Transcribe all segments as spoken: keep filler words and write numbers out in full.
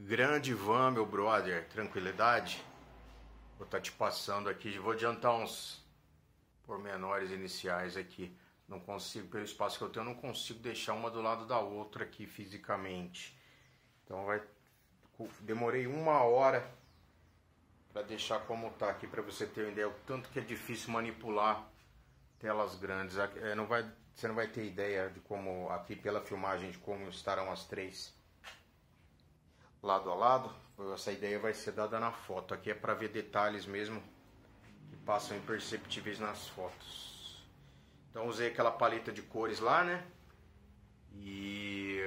Grande Ivan, meu brother, tranquilidade? Vou estar te passando aqui, vou adiantar uns pormenores iniciais aqui. Não consigo, pelo espaço que eu tenho, eu não consigo deixar uma do lado da outra aqui fisicamente. Então vai, demorei uma hora para deixar como tá aqui, para você ter uma ideia, o tanto que é difícil manipular telas grandes. É, não vai, você não vai ter ideia de como, aqui pela filmagem, de como estarão as três lado a lado. Essa ideia vai ser dada na foto. Aqui é para ver detalhes mesmo que passam imperceptíveis nas fotos. Então usei aquela paleta de cores lá, né? E...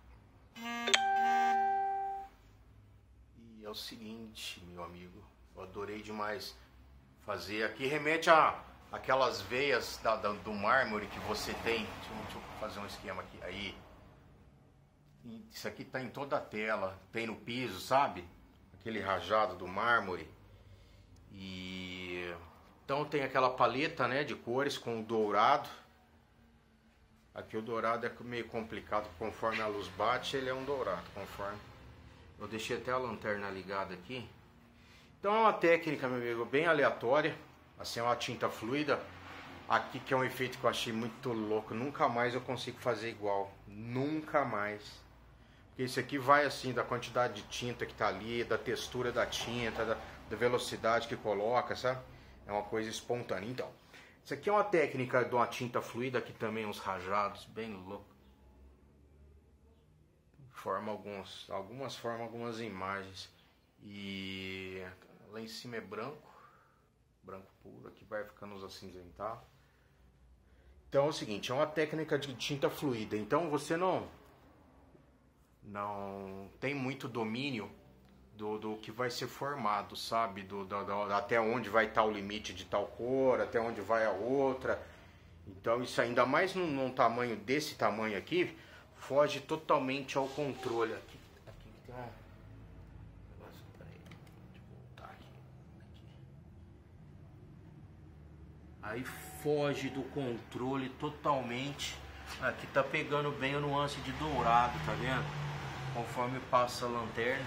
e é o seguinte, meu amigo, eu adorei demais fazer. Aqui remete a aquelas veias da, da, do mármore que você tem. Deixa eu, deixa eu fazer um esquema aqui. Aí. Isso aqui tá em toda a tela, tem no piso, sabe? Aquele rajado do mármore. E então tem aquela paleta, né, de cores com o dourado. Aqui o dourado é meio complicado, conforme a luz bate, ele é um dourado, conforme. Eu deixei até a lanterna ligada aqui. Então é uma técnica, meu amigo, bem aleatória. Assim, é uma tinta fluida. Aqui que é um efeito que eu achei muito louco. Nunca mais eu consigo fazer igual. Nunca mais. Esse aqui vai assim da quantidade de tinta que tá ali, da textura da tinta, da, da velocidade que coloca, sabe? É uma coisa espontânea. Então, isso aqui é uma técnica de uma tinta fluida, aqui também uns rajados, bem louco. Forma alguns, algumas formam algumas imagens. E lá em cima é branco, branco puro, aqui vai ficando os acinzentados. Então é o seguinte, é uma técnica de tinta fluida, então você não... não tem muito domínio do, do que vai ser formado, sabe? Do, do, do, até onde vai estar o limite de tal cor, até onde vai a outra. Então isso ainda mais num, num tamanho desse tamanho aqui, foge totalmente ao controle. Aqui, aqui tem um negócio, peraí, deixa eu voltar aqui, aqui. Aí foge do controle totalmente. Aqui tá pegando bem a nuance de dourado, tá vendo? Conforme passa a lanterna,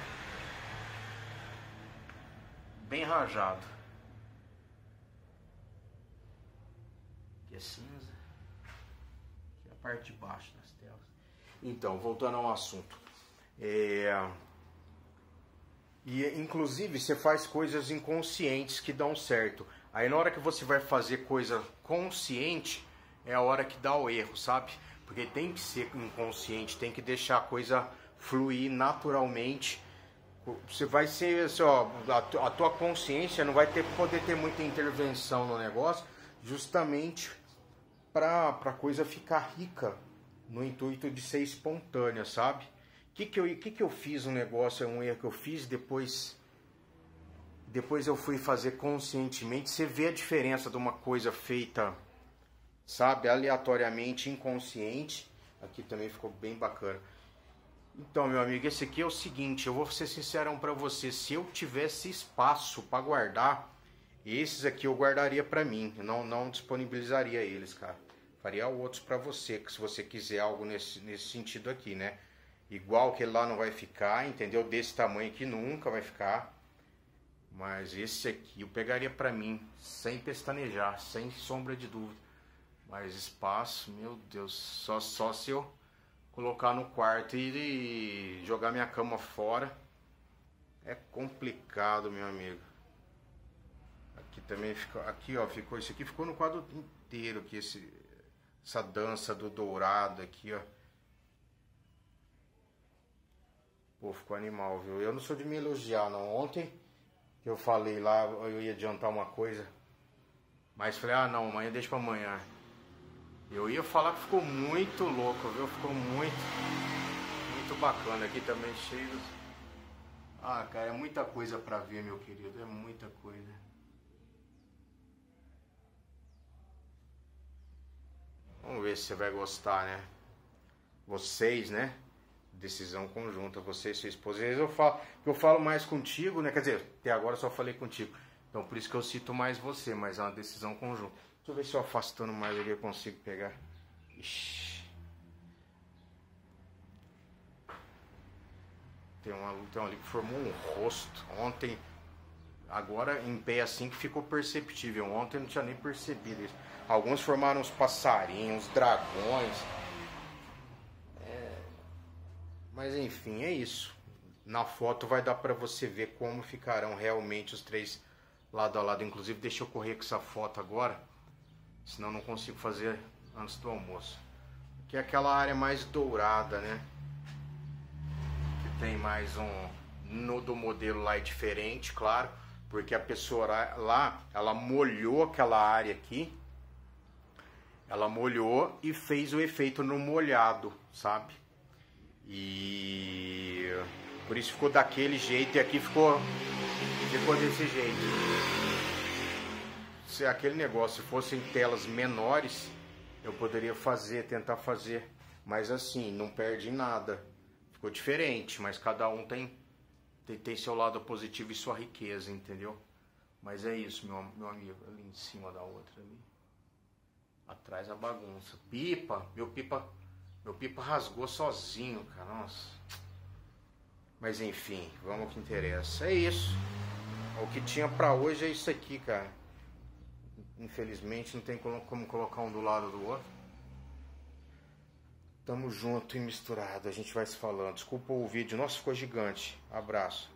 bem rajado. Aqui é cinza, aqui é a parte de baixo das telas. Então, voltando ao assunto, é... e inclusive você faz coisas inconscientes que dão certo. Aí na hora que você vai fazer coisa consciente, é a hora que dá o erro, sabe? Porque tem que ser inconsciente, tem que deixar a coisa fluir naturalmente. Você vai ser assim, ó, a tua consciência não vai ter, poder ter muita intervenção no negócio, justamente para a coisa ficar rica, no intuito de ser espontânea, sabe? O que que eu, que que eu fiz um negócio, é um erro que eu fiz, depois, depois eu fui fazer conscientemente. Você vê a diferença de uma coisa feita, sabe, aleatoriamente, inconsciente. Aqui também ficou bem bacana. Então, meu amigo, esse aqui é o seguinte, eu vou ser sincerão pra você, se eu tivesse espaço pra guardar, esses aqui eu guardaria pra mim, eu não, não disponibilizaria eles, cara. Faria outros pra você, que se você quiser algo nesse, nesse sentido aqui, né? Igual que ele lá não vai ficar, entendeu? Desse tamanho aqui nunca vai ficar. Mas esse aqui eu pegaria pra mim, sem pestanejar, sem sombra de dúvida. Mas espaço, meu Deus, só, só se eu colocar no quarto e, e jogar minha cama fora. É complicado, meu amigo. Aqui também ficou, aqui ó, ficou, isso aqui ficou no quadro inteiro, aqui, esse, essa dança do dourado aqui, ó. Pô, ficou animal, viu? Eu não sou de me elogiar, não. Ontem que eu falei lá, eu ia adiantar uma coisa, mas falei, ah não, amanhã deixa pra amanhã. Eu ia falar que ficou muito louco, viu? Ficou muito, muito bacana. Aqui também cheio. Ah, cara, é muita coisa pra ver, meu querido. É muita coisa. Vamos ver se você vai gostar, né? Vocês, né? Decisão conjunta, você e sua esposa. Às vezes eu falo, eu falo mais contigo, né? Quer dizer, até agora eu só falei contigo. Então por isso que eu cito mais você, mas é uma decisão conjunta. Deixa eu ver se eu afastando mais aqui eu consigo pegar. Ixi. Tem uma, tem uma ali que formou um rosto. Ontem, agora em pé assim que ficou perceptível. Ontem eu não tinha nem percebido isso. Alguns formaram uns passarinhos, uns dragões. É... Mas enfim, é isso. Na foto vai dar pra você ver como ficarão realmente os três lado a lado. Inclusive, deixa eu correr com essa foto agora. Senão eu não consigo fazer antes do almoço. Aqui é aquela área mais dourada, né? Que tem mais um... No do modelo lá é diferente, claro. Porque a pessoa lá, ela molhou aquela área aqui. Ela molhou e fez o efeito no molhado, sabe? E... por isso ficou daquele jeito e aqui ficou, ficou desse jeito. Se aquele negócio fosse em telas menores, eu poderia fazer, tentar fazer. Mas assim, não perde nada. Ficou diferente, mas cada um tem, tem, tem seu lado positivo e sua riqueza, entendeu? Mas é isso, meu, meu amigo. Ali em cima da outra ali. Atrás a bagunça. Pipa, meu pipa, meu pipa rasgou sozinho, cara. Nossa. Mas enfim, vamos ao que interessa. É isso. O que tinha pra hoje é isso aqui, cara. Infelizmente não tem como colocar um do lado do outro. Tamo junto e misturado. A gente vai se falando. Desculpa o vídeo. Nossa, ficou gigante. Abraço.